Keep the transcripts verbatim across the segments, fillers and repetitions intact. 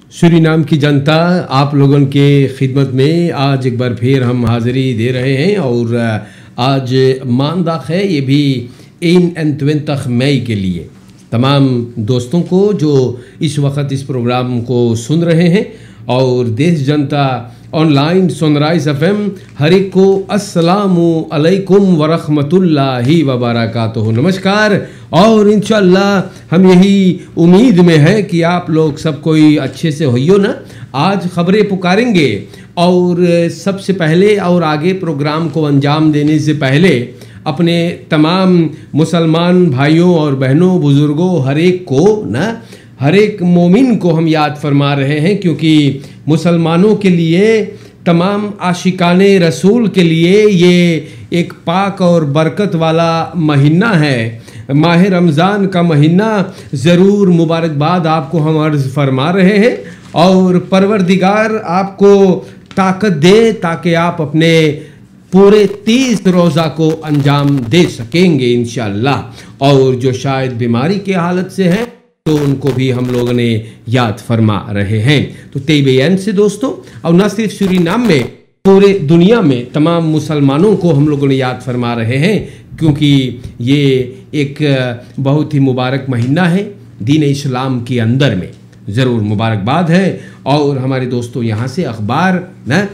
Suriname की जनता, आप लोगों के खिदमत में आज एक बार फिर हम हाज़िरी दे रहे हैं और आज मानदाख है, ये भी इन एंतवेंतख मई के लिए तमाम दोस्तों को जो इस वक्त इस प्रोग्राम को सुन रहे हैं और देश जनता ऑनलाइन सनराइज एफ एम, हर एक को अस्सलामु अलैकुम वरहमतुल्लाहि वबरकातुहू, नमस्कार। और इंशाअल्लाह हम यही उम्मीद में है कि आप लोग सब कोई अच्छे से होइयो ना। आज खबरें पुकारेंगे और सबसे पहले और आगे प्रोग्राम को अंजाम देने से पहले अपने तमाम मुसलमान भाइयों और बहनों, बुज़ुर्गों, हर एक को ना, हर एक मोमिन को हम याद फरमा रहे हैं, क्योंकि मुसलमानों के लिए, तमाम आशिकाने रसूल के लिए ये एक पाक और बरकत वाला महीना है। माह रमज़ान का महीना ज़रूर मुबारकबाद आपको हम अर्ज़ फरमा रहे हैं और परवरदिगार आपको ताकत दे ताकि आप अपने पूरे तीस रोज़ा को अंजाम दे सकेंगे इंशाअल्लाह। और जो शायद बीमारी की हालत से हैं तो उनको भी हम लोगों ने याद फरमा रहे हैं। तो तेईबेन से दोस्तों, और न सिर्फ सूरीनाम में, पूरे दुनिया में तमाम मुसलमानों को हम लोगों ने याद फरमा रहे हैं, क्योंकि ये एक बहुत ही मुबारक महीना है दीन इस्लाम के अंदर में। ज़रूर मुबारकबाद है। और हमारे दोस्तों यहाँ से अखबार न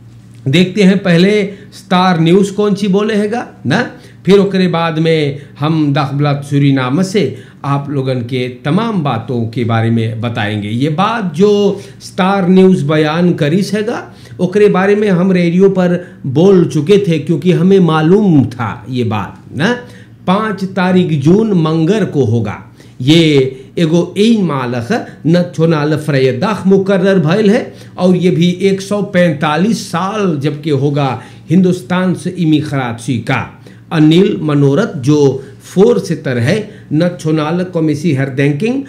देखते हैं। पहले स्टार न्यूज़ कौन सी बोले हैगा ना, फिर उसके बाद में हम दखबलत सूरीनाम से आप लोगन के तमाम बातों के बारे में बताएंगे। ये बात जो स्टार न्यूज़ बयान करीस हैगा उसके बारे में हम रेडियो पर बोल चुके थे, क्योंकि हमें मालूम था ये बात ना। पाँच तारीख जून मंगर को होगा ये एगो ईन मालख नथोनाल फ्रयदाख मुकर्रर भयल है, और ये भी एक सौ पैंतालीस साल जबकि होगा हिंदुस्तान से इमिग्रासी का। अनिल मनोरथ जो फोर सितर है नथोनाल कमिसी हरदेंकिंग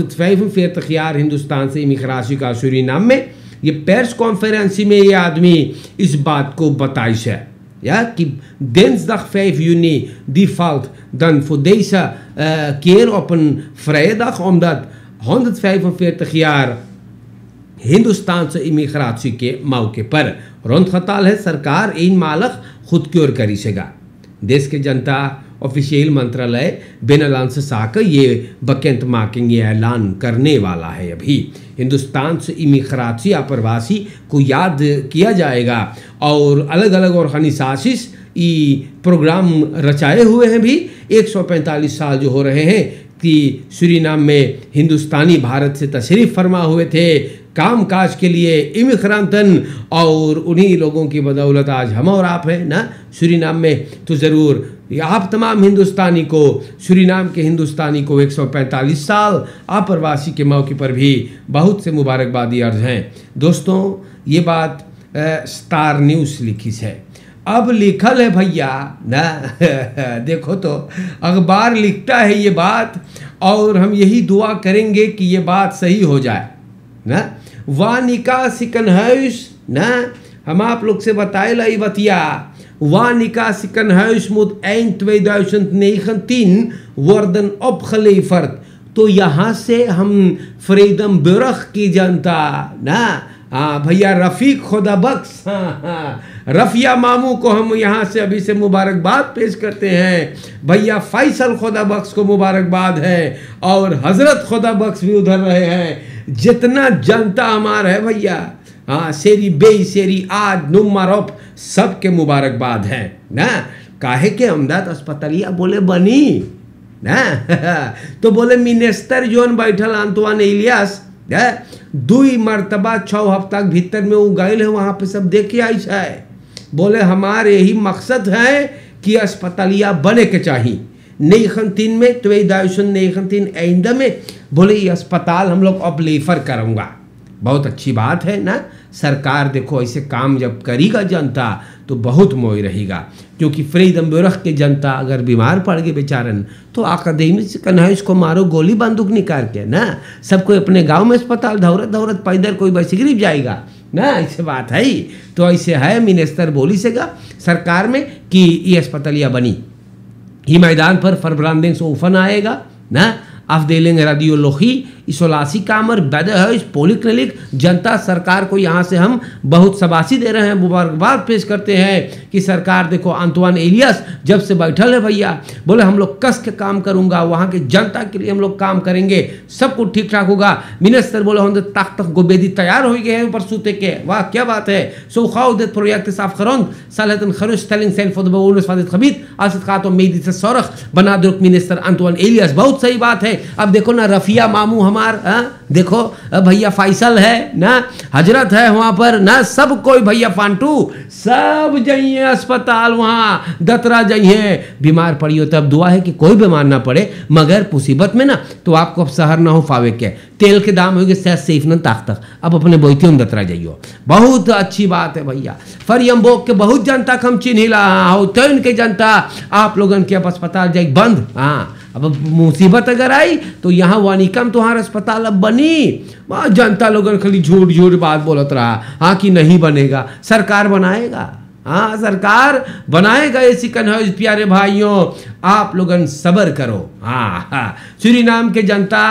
हॉन्द यार हिंदुस्तान से इमिग्रासी का सूरीनाम में ये प्रेस कॉन्फ्रेंस में ये आदमी इस बात को बताइश है ja, die dinsdag vijf juni die valt dan voor deze uh, keer op een vrijdag, omdat honderdvijfenveertig jaar Hindustan से इमिग्रासी के मौके पर रौंद खताल है सरकार इन मालक खुद की ओर करी सेगा। देश के जनता ऑफिशियल मंत्रालय बेनलान से साक ये बकेंत मार्किंग ये ऐलान करने वाला है। अभी हिंदुस्तान से इमिग्रासी अप्रवासी को याद किया जाएगा और अलग अलग ऑर्गेनाइजेशंस ये प्रोग्राम रचाए हुए हैं। भी एक सौ पैंतालीस साल जो हो रहे हैं कि सूरीनाम में हिंदुस्तानी भारत से तशरीफ़ फरमा हुए थे काम काज के लिए इमिग्रांतन, और उन्हीं लोगों की बदौलत आज हम और आप हैं ना सूरीनाम में। तो ज़रूर आप तमाम हिंदुस्तानी को, सूरीनाम के हिंदुस्तानी को एक सौ पैंतालीस साल अप्रवासी के मौके पर भी बहुत से मुबारकबादी अर्ज हैं। दोस्तों ये बात आ, स्टार न्यूज़ लिखी है। अब लिखल है भैया ना देखो तो अखबार लिखता है ये बात, और हम यही दुआ करेंगे कि ये बात सही हो जाए ना। वानिका सिकन हौस ना, हम आप लोग से बताए लाई बतिया वानिका सिकन हौस मुद eind tweeduizend negentien worden opgeleverd। तो यहाँ से हम फ्रीडमबर्ग की जनता ना, हाँ भैया रफ़ीक खुदा बख्श, हाँ हाँ रफ़िया मामू को हम यहाँ से अभी से मुबारकबाद पेश करते हैं। भैया फैसल खुदा बख्श को मुबारकबाद है और हज़रत खुदा बख्श भी उधर रहे हैं। जितना जनता हमारा है भैया, हाँ शेरी बे शेरी आद नुमारोप सबके मुबारकबाद है ना। काहे के अमदाद अस्पतालिया बोले बनी ना तो बोले मिनिस्टर जोन बैठल अंतवान इलियास दुई मरतबा छः हफ्ता के भीतर में वो गए है, वहाँ पे सब देखे आई है। बोले हमारे यही मकसद है कि अस्पतालिया बने के चाहिए नेखनतीन में tweeduizend negentien एंड में। बोले ये अस्पताल हम लोग अब लेफर करूँगा। बहुत अच्छी बात है ना। सरकार देखो ऐसे काम जब करेगा जनता तो बहुत मोई रहेगा, क्योंकि फ्रीडमबर्ग के जनता अगर बीमार पड़ गए बेचारन तो अकादमी से कन्हा इसको मारो गोली बंदूक निकाल के ना, सबको अपने गांव में अस्पताल दौड़त दौड़त पैदल कोई बस गरीब जाएगा ना, ऐसे बात है। तो ऐसे है मिनिस्टर बोली सेगा सरकार में कि ये अस्पतालिया बनी ही मैदान पर फरब्रांडिंग से उफन आएगा ना। अफदेलिंग रेडियोलॉजी इसोलासी कामर बेद है इस पोलिक्लिनिक जनता सरकार को यहाँ से हम बहुत शबाशी दे रहे हैं, मुबारकबाद पेश करते हैं कि सरकार देखो अंतवान एलियस जब से बैठल है भैया बोले हम लोग कस के काम करूंगा, वहाँ के जनता के लिए हम लोग काम करेंगे, सब कुछ ठीक ठाक होगा। मिनिस्टर बोले हम तक तक गोबेदी तैयार हो गए हैं ऊपर सूते के, वाह क्या बात है। सो खाओ देत प्रोजेक्ट साफ खरों सालतन खरुश स्टेलिंग सेल्फ फॉर द बोलस फादित खबीत आसित खातो मेदी से सौरख बना दुर्क मिनिस्टर अंतवान एलियस, बहुत सही बात है। अब देखो ना रफिया मामू हमार आ, देखो भैया फैसल है ना, हजरत है वहां पर ना, सब कोई भैया फांटू सब जाइए अस्पताल, वहां दतरा जाइए, बीमार पड़ी हो तब दुआ है कि कोई बीमार ना पड़े, मगर मुसीबत में ना तो आपको अब सहर ना हो पावे के, तेल के दाम हो गए सहज सेफ न ताक तक, अब अपने बोइते में दतरा जाइयो, बहुत अच्छी बात है भैया। फरियम्बोक के बहुत जनता कम चिन्हिला हो तो इनके जनता आप लोगन के अब अस्पताल जाए बंद, हाँ अब मुसीबत अगर आई तो यहाँ वानिकम तुम्हारा अस्पताल अब बनी, वहाँ जनता लोगन खाली झूठ झूठ बात बोलत रहा, हाँ कि नहीं बनेगा, सरकार बनाएगा, हाँ सरकार बनाएगा ऐसी कन्हौज प्यारे भाइयों, आप लोगन सबर करो। हाँ हाँ सूरीनाम के जनता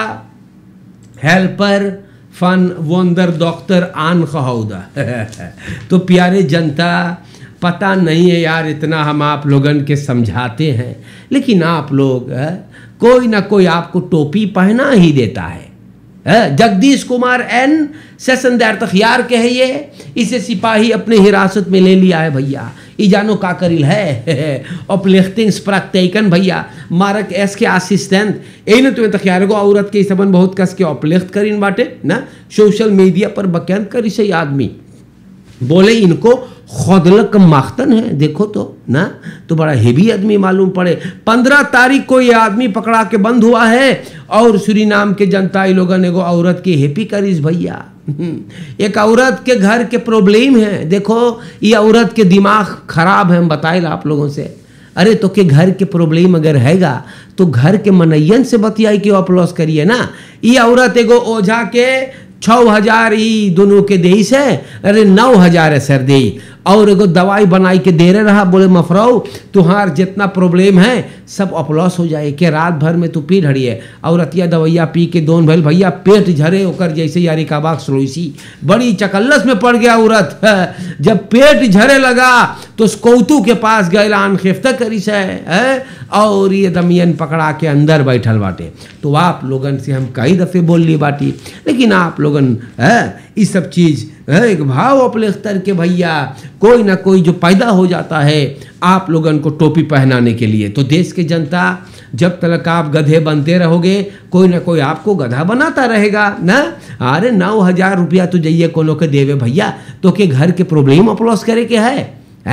हेल्पर फन वंदर डॉक्टर आन खहौदा तो प्यारे जनता पता नहीं है यार, इतना हम आप लोगन के समझाते हैं लेकिन आप लोग है, कोई ना कोई आपको टोपी पहना ही देता है, है? जगदीश कुमार एन सेशन दायर तखियार के है ये, इसे सिपाही अपने हिरासत में ले लिया है भैया, इजानो का करिल है अपलिफ्टिंग्स प्रैक्टिकन भैया मारक एस के असिस्टेंट ए तो तखियार को औरत के सबन बहुत कस के अपलिफ्ट करीन बाटे ना, सोशल मीडिया पर बयान करी से आदमी बोले इनको खुदलक माख्तन है, देखो तो ना तो बड़ा हेवी आदमी मालूम पड़े। पंद्रह तारीख को ये आदमी पकड़ा के बंद हुआ है और सूरीनाम के जनता लोगों एगो औरत की हेपी करीज भैया, एक औरत के घर के प्रॉब्लम है, देखो ये औरत के दिमाग खराब है, हम बताए आप लोगों से, अरे तो के घर के प्रॉब्लम अगर हैगा तो घर के मनैयन से बतियाई के अपलॉस करिए ना। ये औरत एगो ओझा के छः हजार ही दोनों के दे से, अरे नौ हजार है सर दे, और एगो दवाई बनाई के दे रहे रहा, बोले मफराओ तुहार जितना प्रॉब्लम है सब अपलॉस हो जाए के रात भर में तू पी ढड़ी है, और अतिया दवाइया पी के दोन भैल भैया पेट झरे होकर जैसे यारी का बाग सलोइसी बड़ी चकल्लस में पड़ गया औरत, जब पेट झरे लगा तो कौतू के पास गए आन खिफ्ता करी से है, और ये दमियन पकड़ा के अंदर बैठल बाटे। तो आप लोगन से हम कई दफ़े बोल ली बाटी, लेकिन आप लोगन है ये सब चीज़ एक भाव अपलिफ्टर के भैया कोई ना कोई जो पैदा हो जाता है आप लोगन को टोपी पहनाने के लिए, तो देश के जनता जब तक आप गधे बनते रहोगे कोई ना कोई आपको गधा बनाता रहेगा ना। अरे नौ हजार रुपया तो जाइए कोनो के देवे भैया, तो के घर के प्रॉब्लम अपलॉस करे के है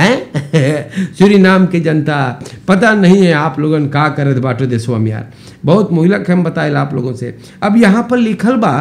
हैं सूरीनाम के जनता पता नहीं है आप लोगन का करत बाटो देशवा में यार, बहुत मुहलक हम बताए आप लोगों से। अब यहाँ पर लिखल बा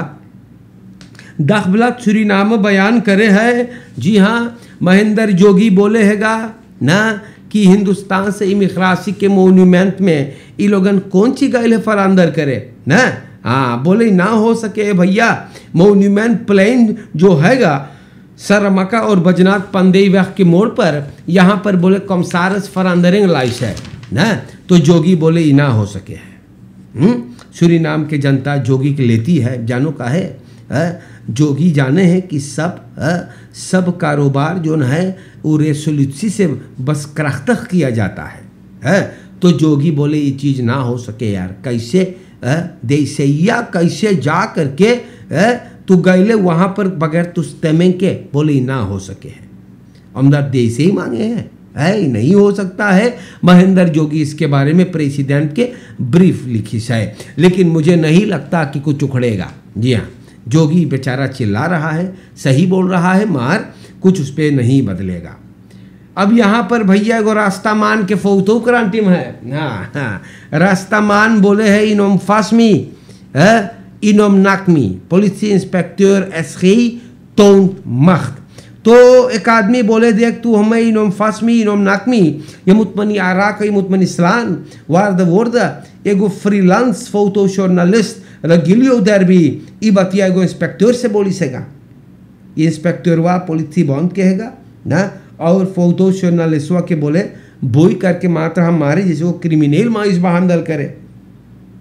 दाखबला सूरीनाम बयान करे है, जी हाँ महेंद्र जोगी बोले हैगा ना कि हिंदुस्तान से इमिग्रासी के मोन्यूमेंट में ये लोगन कौन सी गए है फरांदर करे ना, हाँ बोले ना हो सके भैया, मोन्यूमेंट प्लेन जो हैगा सरमका और बजनाथ पंदेई व्याख के मोड़ पर यहाँ पर बोले कमसारस फरांदरिंग लाइस है ना, तो जोगी बोले ये ना हो सके है। सूरीनाम के जनता जोगी के लेती है, जानो का है, है? जोगी जाने हैं कि सब है, सब कारोबार जो है वो रेसोल्यूसी से बस करख्तख किया जाता है, है? तो जोगी बोले ये चीज़ ना हो सके यार, कैसे देसैया कैसे जा करके है, तू गैले वहाँ पर बगैर तुस्तमें के, बोले ना हो सके है, हमदा देश ही मांगे हैं, है नहीं हो सकता है। महेंद्र जोगी इसके बारे में प्रेसिडेंट के ब्रीफ लिखी है, लेकिन मुझे नहीं लगता कि कुछ उखड़ेगा। जी हाँ जोगी बेचारा चिल्ला रहा है, सही बोल रहा है, मार कुछ उस पर नहीं बदलेगा। अब यहाँ पर भैया को रास्तामान के फौतो क्रांति में है, हाँ हाँ रास्तामान बोले है इनोम फासमी है, इनोम नाकमी पुलिस इंस्पेक्टर एसखी टोन मख्त, तो एक आदमी बोले देख तू हमें इनोम फासमी इनोम नाकमी ये मुतमनी आराक ये मुतमनी इस्लान वार द वर्द एगो फ्रीलांस फोटो जर्नलिस्ट रगिलियो दरबी ई बतिया एगो इंस्पेक्टर से बोली सेगा, ये इंस्पेक्टर वा पुलिस बंद कहेगा ना, और फोटो जर्नलिस्टवा के बोले बोई करके मात्र हम मारे जैसे वो क्रिमिनल माइस बहांदल करे,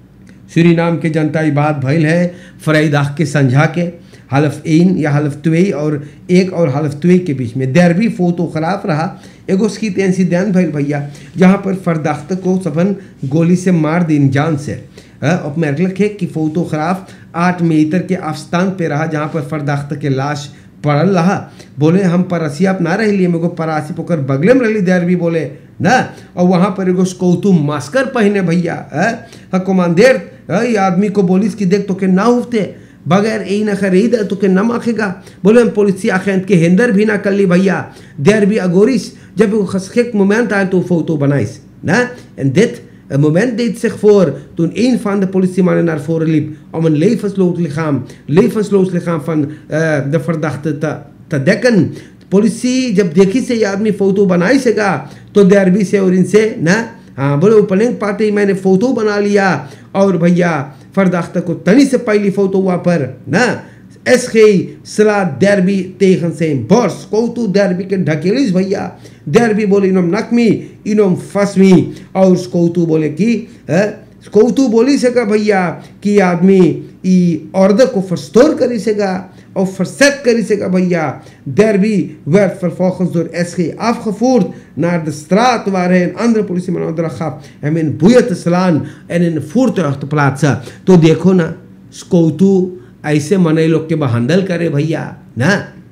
सूरीनाम के जनता ये बात भइल है फ्राइडाह के संझा के हलफ इन या हलफ तुई और एक और हलफ तुई के बीच में देरवी फोतो खराब रहा एगो उसकी इंसिडेंट भइल भैया जहाँ पर फरदाख्त को सबन गोली से मार दिन जान से अब मेरे है कि फोतो खराब आठ मीटर के आस्थान पे रहा जहाँ पर फरदाख्त के लाश पड़ल रहा। बोले हम परसिया ना रह लिए मेरे को परासी पोकर बगले में रही देर भी बोले ना और वहाँ पर एगो स्कौतू मास्कर पहने भैया हाँ कमांडेर ये आदमी को बोलिस कि देख तो के ना उठते बगैर यही ना करे इधर तो के नम आखेगा। बोले हम पुलिस आखें के हेंदर भी ना कर ली भैया देर भी अगोरिस जब वो खसखेक मोमेंट आए तो फोटो बनाइस ना एंड देट een moment deed zich voor toen een van de politiemannen naar voren liep om een levensloos lichaam, levensloos lichaam van uh, de verdachte te, te dekken. Police जब देखी से ये आदमी फोटो बनाई सेगा तो देरबी से और इनसे ना हाँ बोले ओपनिंग पार्टी मैंने फोटो बना लिया और भैया फरदाख्ता को तनी से पहली फोटो वहाँ पर ना एसके सला देरबी tegen zijn borst कोतू देरबी के ढकेलिस भैया देरबी बोले इनोम नकमी इनोम फसमी और कोतू बोले कि कोतू बोली सेगा भैया कि आदमी ई ऑर्डर को verstoor करी सेगा of verzet kari sega भैया Derby werd vervolgens door S G afgevoerd naar de straat waar hij een andere politieman opdracht gaf hem in boeien te slaan en in een voertuig te plaatsen. तो देखो ना स्कौतू ऐसे मने लोग के बहांदल करे भैया ना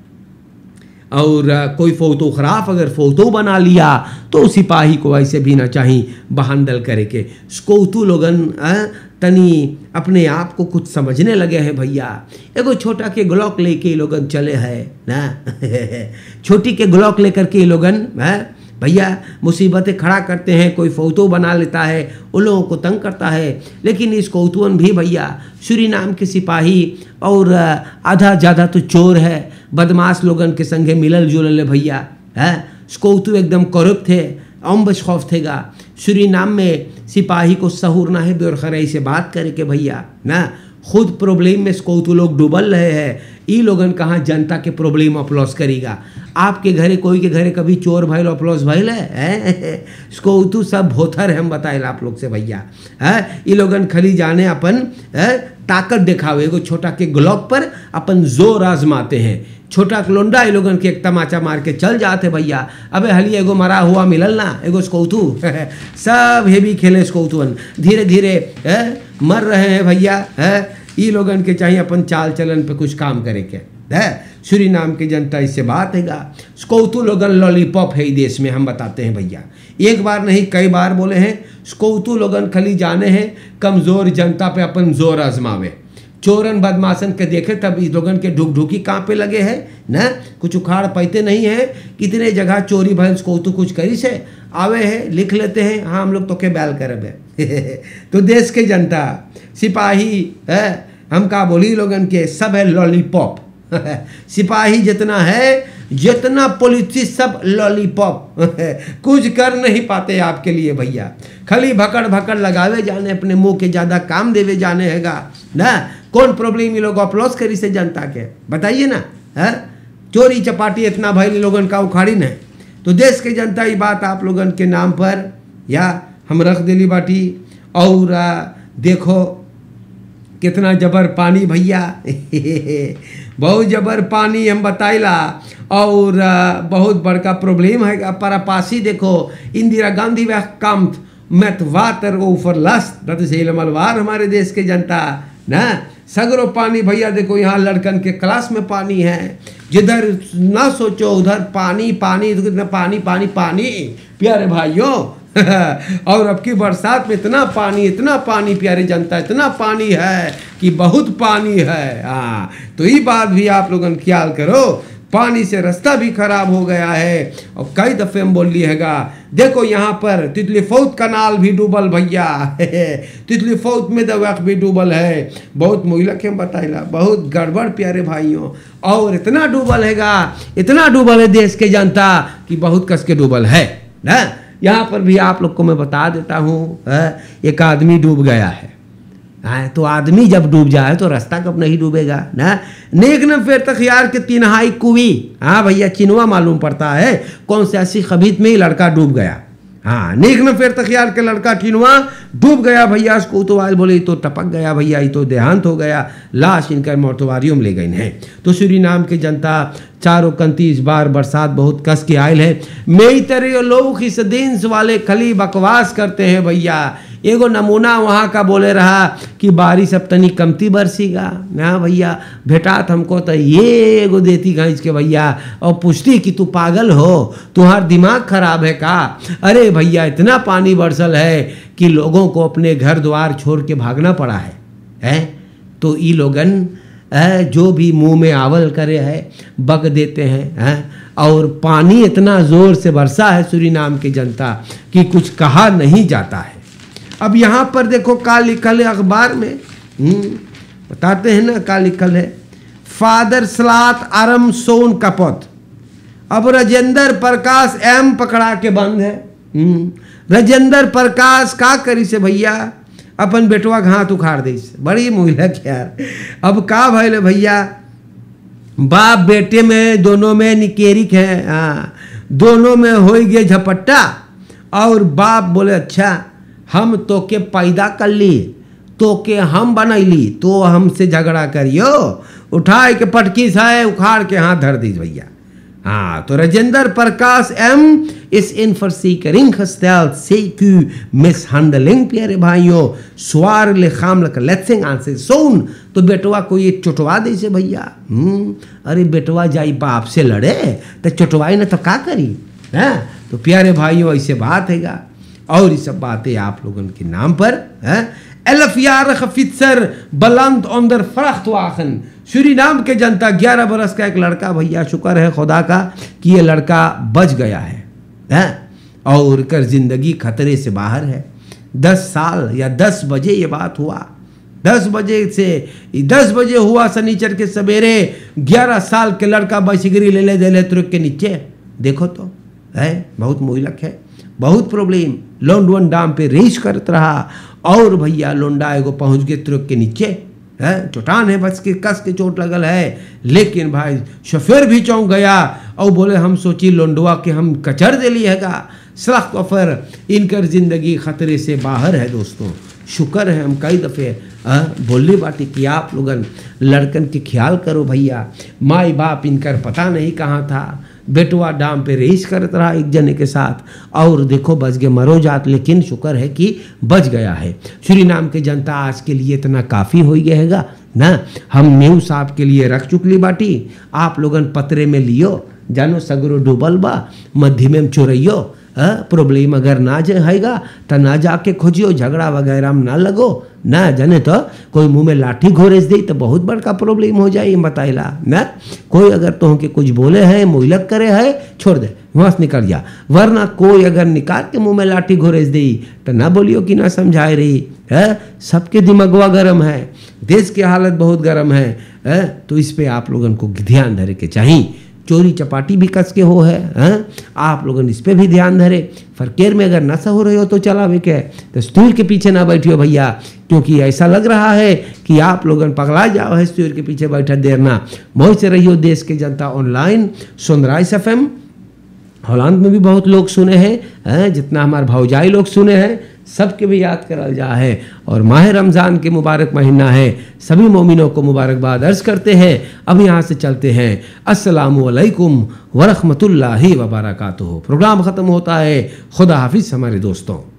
और कोई फोटो खराब अगर फोटो बना लिया तो सिपाही को ऐसे भी ना चाहिए बहांदल करे के स्कौतू लोगन तनी अपने आप को कुछ समझने लगे हैं भैया। एगो छोटा के ग्लॉक लेके लोगन चले हैं ना छोटी के ग्लॉक लेकर के लोगन है भैया मुसीबतें खड़ा करते हैं। कोई फोटो बना लेता है उन लोगों को तंग करता है। लेकिन इस कौतुअन भी भैया सूरीनाम के सिपाही और आधा ज़्यादा तो चोर है बदमाश लोगन के संगे मिलल जुलल भैया है। स्कौतु एकदम करप्ट थे अम्बश खौफ थेगा। सूरीनाम में सिपाही को सहूर ना है बेरखराई से बात करे के भैया ना खुद प्रॉब्लम में स्कौतु लोग डूबल रहे हैं। ई लोगन कहाँ जनता के प्रॉब्लम अपलॉस करेगा। आपके घरे कोई के घरे कभी चोर भइल अपलॉस भइल है स्कौतु सब भोथर हम बताए आप लोग से भैया है। ई लोगन खली जाने अपन ताकत दिखावे एगो छोटा के ग्लॉक पर अपन जोर आजमाते हैं। छोटा लोंडा ये लोगन के एक तमाचा मार के चल जाते भैया। अबे हली एगो मरा हुआ मिलल ना एगो स्कौतू सब हेवी खेले स्कौतुअन धीरे धीरे मर रहे हैं भैया है। ये लोगन के चाहिए अपन चाल चलन पे कुछ काम करे के है। सूरीनाम की जनता इससे बात हैगा स्कौतू लोगन लॉलीपॉप है देश में हम बताते हैं भैया। एक बार नहीं कई बार बोले हैं स्कौतू लोगन खली जाने हैं कमज़ोर जनता पे अपन जोर आजमावे। चोरन बदमाशन के देखे तब इस लोगन के ढुक ढुकी कांपे लगे हैं ना कुछ उखाड़ पाते नहीं है। कितने जगह चोरी भइल स्कौतू कुछ करी से आवे है लिख लेते हैं हाँ हम लोग तो के बैल करब है तो देश के जनता सिपाही है हम का बोली लोगन के सब है लॉलीपॉप सिपाही जितना है जितना पुलिस सब लॉलीपॉप कुछ कर नहीं पाते आपके लिए भैया। खाली भकड़ भकड़ लगावे जाने अपने मुंह के ज़्यादा काम देवे जाने हैगा ना। कौन प्रॉब्लम ये लोग अपलॉस करी से जनता के बताइए ना है। चोरी चपाटी इतना भाई लोगन का उखाड़ी न तो देश के जनता ये बात आप लोगन के नाम पर या हम रख दिली बाटी। और देखो कितना जबर पानी भैया बहुत जबर पानी हम बताइला और बहुत बड़का प्रॉब्लम है parapasie देखो इंदिरा गांधी वह कम met water overlast dat is helemaal waar हमारे देश के जनता ना सगरो पानी भैया। देखो यहाँ लड़कन के क्लास में पानी है जिधर ना सोचो उधर पानी पानी पानी पानी पानी प्यारे भाइयों और अब की बरसात में इतना पानी इतना पानी प्यारे जनता इतना पानी है कि बहुत पानी है। हाँ तो ये बात भी आप लोगों ने ख्याल करो पानी से रास्ता भी खराब हो गया है। और कई दफ़े हम बोल लिए हैगा देखो यहाँ पर तितली फौत कनाल भी डूबल भैया तितली फौत में दवाक भी डूबल है। बहुत महिला के हम बताइला बहुत गड़बड़ प्यारे भाइयों और इतना डूबल हैगा इतना डूबल है देश के जनता कि बहुत कस के डूबल है ना। यहाँ पर भी आप लोग को मैं बता देता हूँ एक आदमी डूब गया है। हाँ तो आदमी जब डूब जाए तो रास्ता कब नहीं डूबेगा ना। नेक न फिर तक यार के तिनहाई कुवी हाँ भैया चिनवा मालूम पड़ता है कौन से ऐसी खबीत में ही लड़का डूब गया हाँ नेक न फिर तखियार के लड़का टिनवा डूब गया भैया, उसको तो आयल बोले तो टपक गया भैया, ये तो देहांत हो गया, लाश इनका मोर्तवारियों में ले गई है। तो सूरीनाम की जनता चारों कंती इस बार बरसात बहुत कस के आयल है। मेरी तरह लोग इस दिन वाले खली बकवास करते हैं भैया। एगो नमूना वहाँ का बोले रहा कि बारिश अब तनी कमती बरसीगा ना भैया, भेटात हमको तो ये एगो देती घाँच के भैया और पूछती कि तू पागल हो, तुम्हार दिमाग खराब है का? अरे भैया इतना पानी बरसल है कि लोगों को अपने घर द्वार छोड़ के भागना पड़ा है, है? तो ये लोगन जो भी मुंह में आवल करे है बग देते हैं, है? और पानी इतना ज़ोर से बरसा है सूरीनाम की जनता कि कुछ कहा नहीं जाता है। अब यहाँ पर देखो का लिखल है अखबार में, बताते हैं ना का लिखल है, फादर सलात आरम सोन कपत। अब राजेंद्र प्रकाश एम पकड़ा के बंद है। राजेंद्र प्रकाश का करी से भैया अपन बेटवा घात उखाड़ दी, बड़ी मुहलक यार। अब का भैल भैया, बाप बेटे में दोनों में निकेरिक है, हाँ दोनों में हो गए झपट्टा। और बाप बोले अच्छा हम तो के पैदा कर ली, तो के हम बनैली, तो हमसे झगड़ा करियो, उठाए के पटकी से उखाड़ के हाथ धर दी भैया। हाँ तो राजेंद्र प्रकाश एम इस इन फॉर सीकरिंग हस्तेल सेक्यू मिसहैंडलिंग प्यारे भाइयों स्वार ले खाम लक लेट्सिंग आंसे सोन। तो बेटवा को ये चुटवा दे से भैया। हम्म अरे बेटवा जाई बाप से लड़े तो चुटवाई ना तो का करी है? तो प्यारे भाइयों ऐसे बात हैगा। और ये सब बातें आप लोगों के नाम पर है। एलफियार खफित्सर बलंद अंदर फरख्त वाखन। सूरीनाम के जनता ग्यारह बरस का एक लड़का भैया, शुक्र है खुदा का कि ये लड़का बच गया है, है? और कर जिंदगी खतरे से बाहर है। दस साल या दस बजे ये बात हुआ, दस बजे से दस बजे हुआ शनिचर के सवेरे। ग्यारह साल के लड़का बसिगरी ले ले दे ले तुरक के नीचे, देखो तो है बहुत मुहलक है, बहुत प्रॉब्लम। लोंडवन डाम पे रेस करत रहा और भैया लोंडा एगो पहुंच गए तुरक के नीचे, है चोटान है, बस के कस के चोट लगल है। लेकिन भाई शोफेर भी चौंक गया और बोले हम सोची लोंडवा के हम कचर दे लिए हैगा। सख्त ऑफर इनकर जिंदगी खतरे से बाहर है दोस्तों। शुक्र है हम कई दफ़े बोलने बाटी कि आप लोगन लड़कन के ख्याल करो भैया। माई बाप इनकर पता नहीं कहाँ था, बेटवा डाम पे रेस करता रहा एक जने के साथ और देखो बच गए मरो जात। लेकिन शुक्र है कि बच गया है। सूरीनाम के जनता आज के लिए इतना काफ़ी हो गया हैगा ना। हम न्यूज़ आपके लिए रख चुकली बाटी, आप लोगन पतरे में लियो, जानो सगरो डूबल बा, मध्य में चोरइयो। प्रॉब्लम अगर ना जाएगा तो ना जाके खोजियो, झगड़ा वगैरह में ना लगो ना, जाने तो कोई मुंह में लाठी घोरेस दे तो बहुत बड़का प्रॉब्लम हो जाए बताइला ना। कोई अगर तो के कुछ बोले है मुहलक करे है छोड़ दे, वहाँ से निकल जा। वरना कोई अगर निकाल के मुंह में लाठी घोरेस दे तो ना बोलियो कि ना समझाए रही है। सबके दिमागवा गर्म है, देश की हालत बहुत गर्म है, है? तो इस पे आप लोगों को ध्यान धरे के चाहिए। चोरी चपाटी भी कस के हो है, हैं? आप लोगों इस पे भी ध्यान धरे। फरकेर में अगर नशा हो रही हो तो चलावे के तो स्टूल के पीछे ना बैठियो भैया, क्योंकि ऐसा लग रहा है कि आप लोगन पगला जाओ है स्टूल के पीछे बैठा देर ना। बहुत से रहियो देश के जनता online Sunrise F M Holland में भी बहुत लोग सुने हैं, हैं? जितना हमारे भौजाई लोग सुने हैं सबके भी याद करल जा है। और माह रमज़ान के मुबारक महीना है, सभी मोमिनों को मुबारकबाद अर्ज़ करते हैं। अब यहाँ से चलते हैं। अस्सलामु अलैकुम व रहमतुल्लाहि व बरकातुहू। प्रोग्राम ख़त्म होता है। खुदा हाफिज़ हमारे दोस्तों।